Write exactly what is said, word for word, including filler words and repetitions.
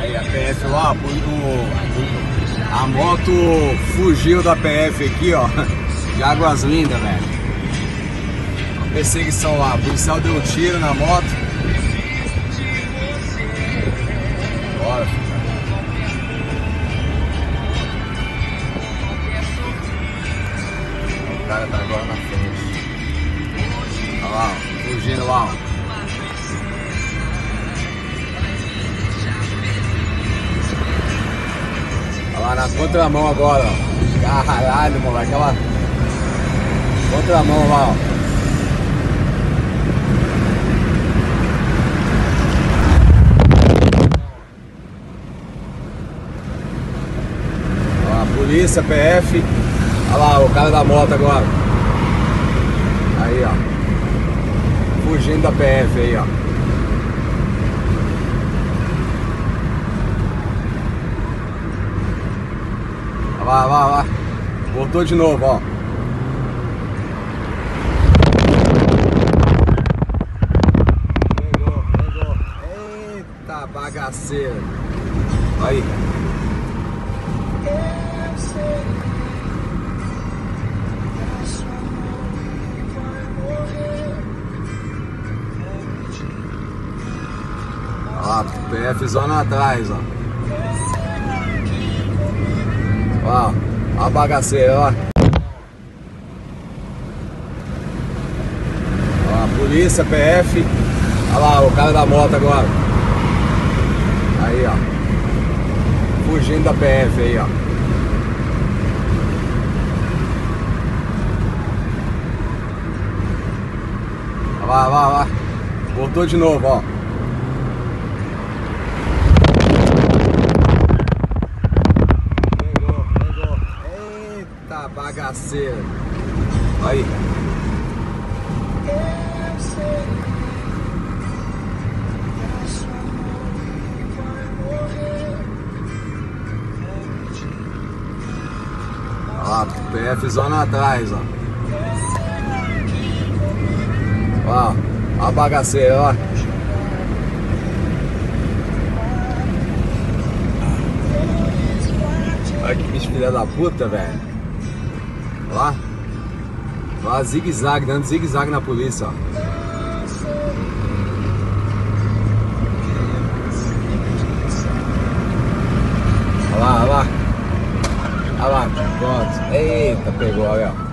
Aí a P F lá, o, a moto fugiu da P F aqui, ó, de Águas Lindas, velho. A perseguição lá, o policial deu um tiro na moto. Bora, filho. O cara tá agora na frente. Olha lá, ó, fugindo lá, ó. Lá na contramão agora, ó. Caralho, moleque, olha lá. Contramão lá, ó. Olha lá, polícia, P F. Olha lá, o cara da moto agora. Aí, ó. Fugindo da P F aí, ó. Vai, vai, vai. Voltou de novo, ó. Pegou, pegou. Eita bagaceira. Aí. Ó, P F zona atrás, ó. Ó, a bagaceira, ó. Ó, a polícia, P F. Olha lá, o cara da moto agora. Aí, ó. Fugindo da P F aí, ó. Vai, vai, vai. Voltou de novo, ó. Bagaceira. Aí. Ó, P F zona atrás, ó. Ó, ó a bagaceira, ó. Olha que bicho filha da puta, velho. Lá, lá zigue-zague, dando zigue-zague na polícia, ó. Olha lá, olha lá. Olha lá, pronto. Eita, pegou, olha, ó.